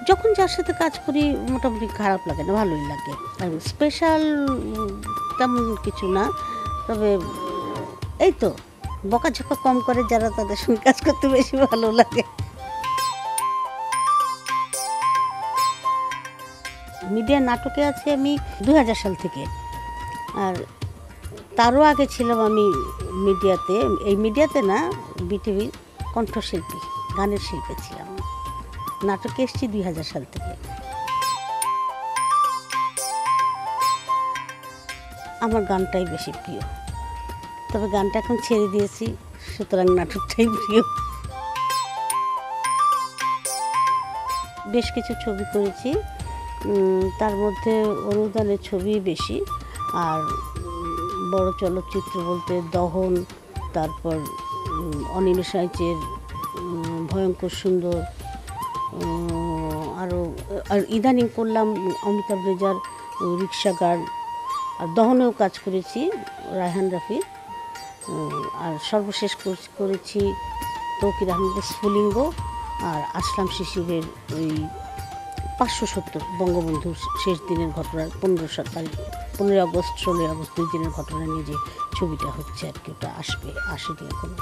যখন যার সাথে কাজ করি মোটামুটি খারাপ লাগে না, ভালোই লাগে। আর স্পেশাল তেমন কিছু না, তবে এই তো বকাঝকা কম করে যারা, তাদের সঙ্গে কাজ করতে বেশি ভালো লাগে। মিডিয়া নাটকে আছি আমি 2000 সাল থেকে, আর তারও আগে ছিলাম আমি মিডিয়াতে। এই মিডিয়াতে না, বিটিভির কণ্ঠশিল্পী, গানের শিল্পী ছিলাম। নাটকে এসেছি 2000 সাল থেকে। আমার গানটাই বেশি প্রিয়, তবে গানটা এখন ছেড়ে দিয়েছি, সুতরাং নাটকটাই প্রিয়। বেশ কিছু ছবি করেছি, তার মধ্যে অনুদানের ছবি বেশি। আর বড় চলচ্চিত্র বলতে দহন, তারপর অনিমেষ রাইচের ভয়ঙ্কর সুন্দর, আর ইদানিং করলাম অমিতাভ রেজার রিক্সা গার্ড। আর দহনেও কাজ করেছি রায়হান রাফির। আর সর্বশেষ করেছি তৌকির আহমেদের স্ফুলিঙ্গ, আর আসলাম শিশিরের ওই 570 বঙ্গবন্ধুর শেষ দিনের ঘটনা, 15 আগস্ট 16 আগস্ট 2 দিনের ঘটনা নিয়ে যে ছবিটা হচ্ছে আর কি, ওটা আসেনি এখনো।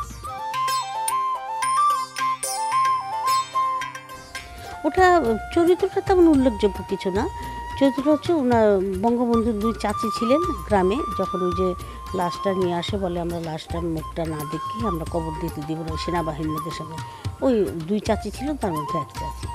ওটা চরিত্রটা তেমন উল্লেখযোগ্য কিছু না। চরিত্রটা হচ্ছে ওনার বঙ্গবন্ধুর 2 চাচি ছিলেন গ্রামে, যখন ওই যে লাশটা নিয়ে আসে, বলে আমরা লাশটার মুখটা না দেখি আমরা কবর দিতে দিব না, সেনাবাহিনীদের সঙ্গে। ওই 2 চাচি ছিলেন, তার মধ্যে এক চাচি।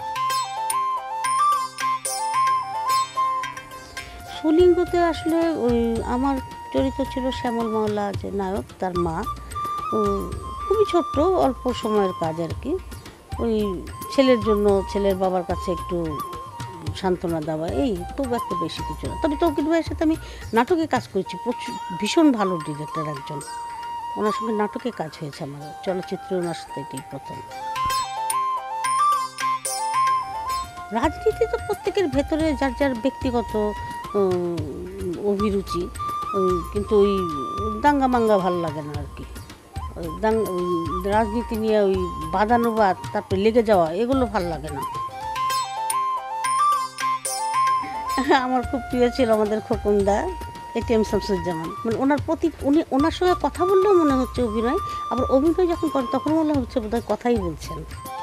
স্ফুলিঙ্গতে আসলে ওই আমার চরিত্র ছিল শ্যামল মাওলা, যে নায়ক, তার মা। খুবই ছোট্ট, অল্প সময়ের কাজ আর কি। ওই ছেলের জন্য ছেলের বাবার কাছে একটু সান্ত্বনা দেওয়া, এই খুব একটা বেশি কিছু না। তবে তৌকির ভাইয়ের সাথে আমি নাটকে কাজ করেছি, ভীষণ ভালো ডিরেক্টর একজন, ওনার সঙ্গে নাটকে কাজ হয়েছে আমার। চলচ্চিত্রে ওনার সাথে এটাই প্রথম। রাজনীতি তো প্রত্যেকের ভেতরে যার যার ব্যক্তিগত অভিরুচি, কিন্তু ওই দাঙ্গা মাঙ্গা ভালো লাগে না আর কি। রাজনীতি নিয়ে ওই বাদানুবাদ, তারপরে লেগে যাওয়া, এগুলো ভালো লাগে না। আমার খুব প্রিয় ছিল আমাদের খোকনদা, এটিএম শামসুজ্জামান। মানে ওনার সঙ্গে কথা বললেও মনে হচ্ছে অভিনয়, আবার অভিনয় যখন করেন তখন মনে হচ্ছে বোধহয় কথাই বলছেন।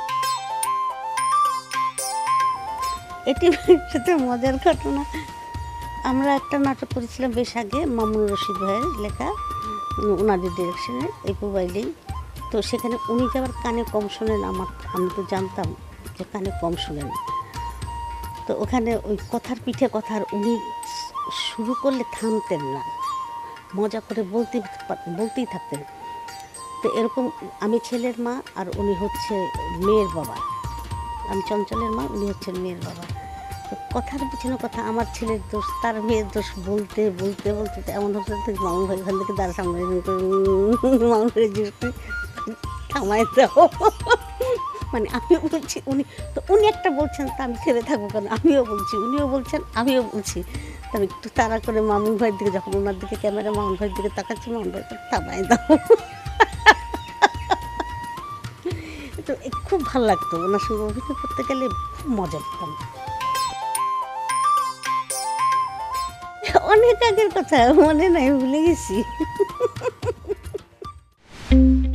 এটিএমের সাথে মজার ঘটনা, আমরা একটা নাটক করেছিলাম বেশ আগে, মামুন রশিদ ভাইয়ের লেখা, ওনাদের ডিরেকশনে, এই মোবাইলেই। তো সেখানে উনি যে আবার কানে কম শোনেন, আমি তো জানতাম যে কানে কম শোনেন। তো ওখানে ওই কথার পিঠে কথার, উনি শুরু করলে থামতেন না, মজা করে বলতেই থাকতেন। তো এরকম আমি ছেলের মা, আর উনি হচ্ছে মেয়ের বাবা। আমি চঞ্চলের মা, উনি হচ্ছেন মেয়ের বাবা। তো কথার পিছনে কথা, আমার ছেলের দোষ, তার মেয়ের দোষ বলতে বলতে বলতে এমন হচ্ছে মামুন ভাই ওখান থেকে দাঁড়া সামনে মামুন ভাই থামাই দাও। মানে আমিও বলছি, উনি একটা বলছেন, তা আমি ছেড়ে থাকবো কেন, আমিও বলছি, উনিও বলছেন, আমিও বলছি। তবে একটু তাড়া করে মামুন ভাইয়ের দিকে, যখন ওনার দিকে ক্যামেরা মামুন ভাইয়ের দিকে তাকাচ্ছি, মামুন ভাই থামাই দাও। তো খুব ভালো লাগতো ওনার সঙ্গে অভিনয় করতে গেলে, খুব মজা পেতাম। অনেক আগের কথা, মনে নাই, ভুলে গেছি।